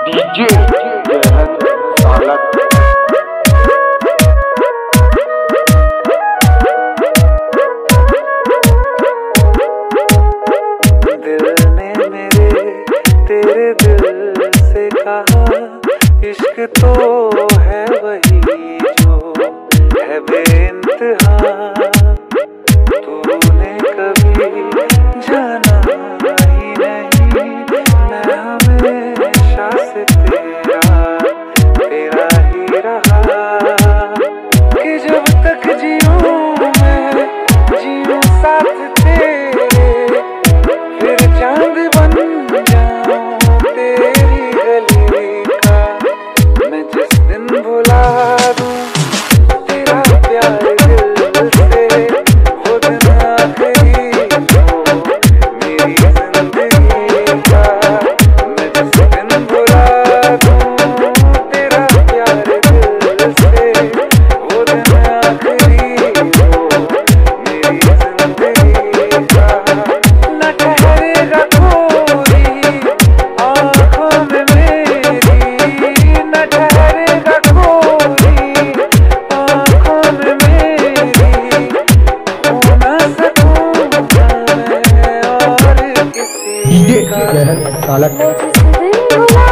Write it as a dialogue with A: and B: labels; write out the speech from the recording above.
A: DJ सालक
B: दिल ने मेरे तेरे दिल से कहा इश्क तो है वही जो है बेइंतहा। तूने कभी जाना ही नहीं मैं हमेशा से तेरा ही रहा कि जब तक जीऊं मैं जीऊं साथ तेरे फिर चांद बन जाऊं तेरी गली का। मैं जिस दिन भुला दूं तेरा प्यार दिल से वो दिन आखिरी हो मेरी जिंदगी का। मैं जिस दिन भुला दूं तेरा प्यार दिल से वो दिन आखिरी हो मेरी जिंदगी का। न ठहरेगा कोई आँखों में मेरी न ठहरेगा कोई आँखों में मेरी हो ना सकूंगा मैं और किसी
A: डीजे
B: का।
A: सालक
C: मैं जिस दिन भुला